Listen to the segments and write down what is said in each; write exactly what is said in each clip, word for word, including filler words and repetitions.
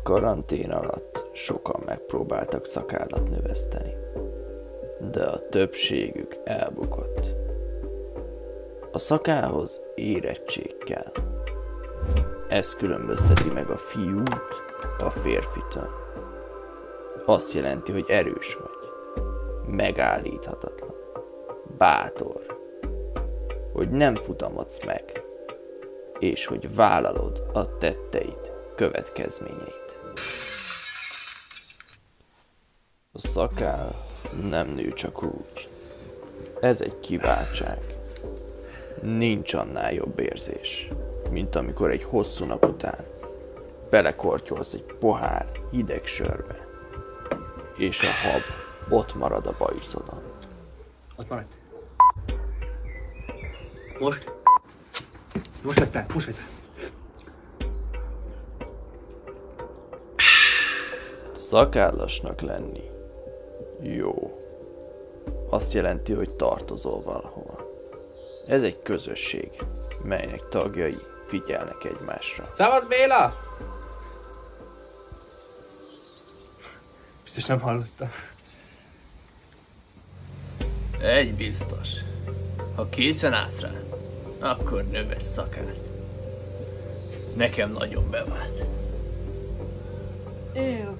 karantén alatt sokan megpróbáltak szakállat növeszteni, de a többségük elbukott. A szakálhoz érettség kell. Ez különbözteti meg a fiút a férfitől. Azt jelenti, hogy erős vagy, megállíthatatlan, bátor, hogy nem futamodsz meg, és hogy vállalod a tetteid következményeit. A szakáll nem nő csak úgy. Ez egy kiváltság. Nincs annál jobb érzés, mint amikor egy hosszú nap után belekortyolsz egy pohár hideg sörbe, és a hab ott marad a bajuszodon. Ott maradt. Most? Most vedd fel, most vedd fel. Szakállasnak lenni jó. Azt jelenti, hogy tartozol valahol. Ez egy közösség, melynek tagjai figyelnek egymásra. Szavasz, Béla! Biztos nem hallottam. Egy biztos. Ha készen állsz rá, akkor növesz szakát. Nekem nagyon bevált. Jó.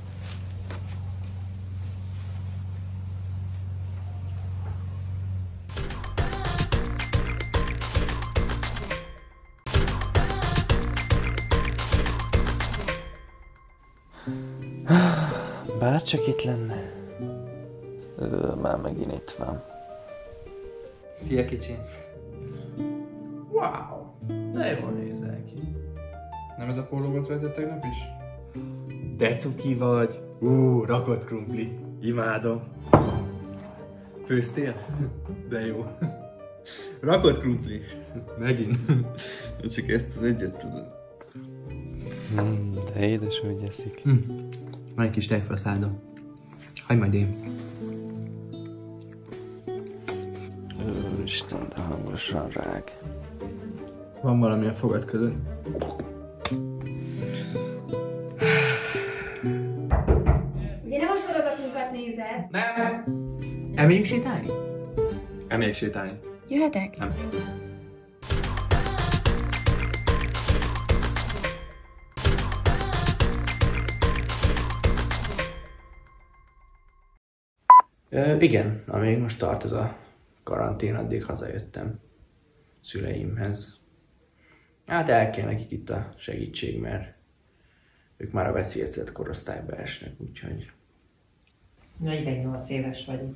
Bárcsak itt lenne. Ö, már megint itt van. Szia, kicsim. Wow, de jól nézel ki. Nem ez a póló volt rajta tegnap is? De cuki vagy. Ú, rakott krumpli. Imádom. Főztél? De jó. Rakott krumpli. Megint. Csak ezt az egyet tudod. Mm, de édes, hogy eszik. Hm. Van egy kis tejföl a szádon. Hagyd majd én. Úristen, de hangosan rág. Van valami a fogad között. Ugye nem a sorozatunkat nézed? Nem! Elmegyünk sétálni? Elmegyek sétálni. Jöhetek? Nem. Ö, igen, amíg most tart ez a karantén, addig hazajöttem szüleimhez. Hát el kell nekik itt a segítség, mert ők már a veszélyeztetett korosztályba esnek, úgyhogy... negyvennyolc éves vagyok.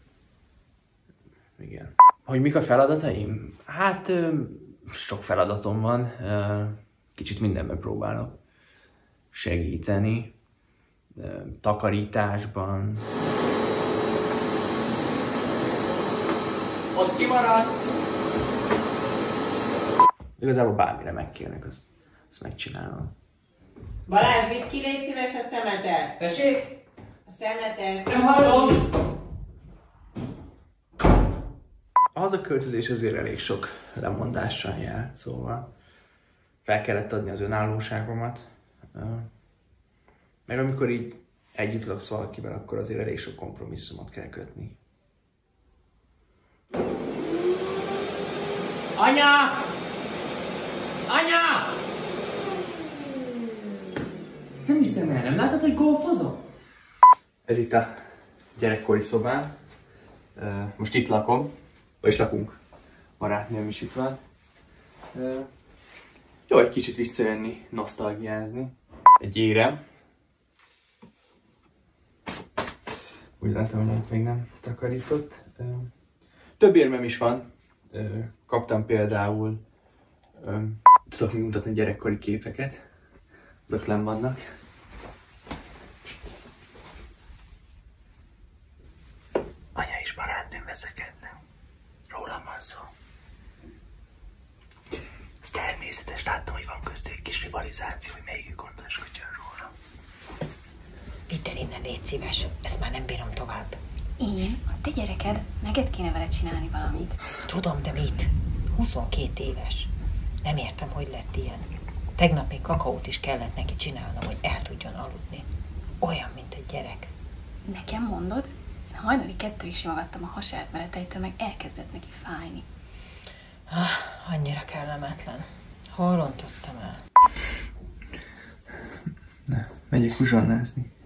Igen. Hogy mik a feladataim? Hát ö, sok feladatom van, ö, kicsit mindenben próbálok segíteni, ö, takarításban. Ott kimaradt! Igazából bármire megkérnek, azt, azt megcsinálom. Balázs, vidd ki, légy szíves a szemetet! Tessék? A szemetet! Nem hallom! A hazaköltözés azért elég sok lemondással járt, szóval fel kellett adni az önállóságomat. Meg amikor így együtt laksz valakivel, akkor azért elég sok kompromisszumot kell kötni. Anya! Anya! Ezt nem hiszem el, nem látod, hogy golfozom? Ez itt a gyerekkori szobám. Most itt lakom, vagyis lakunk. Barátnőm is itt van. Jó egy kicsit visszajönni, nosztalgiázni. Egy érem. Úgy látom, hogy még nem takarított. Több érmem is van. Kaptam például, tudok még mutatni gyerekkori képeket. Azok lenn vannak. Anya is barátnőm veszekedne. Rólam van szó. Ez természetes, láttam, hogy van köztük egy kis rivalizáció, hogy melyikük gondoskodjon róla. Vidd el innen, légy szíves. Ezt már nem bírom tovább. Én? A te gyereked? Neked kéne vele csinálni valamit. Tudom, de mit? huszonkét éves. Nem értem, hogy lett ilyen. Tegnap még kakaót is kellett neki csinálnom, hogy el tudjon aludni. Olyan, mint egy gyerek. Nekem mondod? Én hajnali kettőig simogattam a hasát, mert a tejtől meg elkezdett neki fájni. Ah, annyira kellemetlen. Hol rontottam el? Ne, megyek uzsonnázni.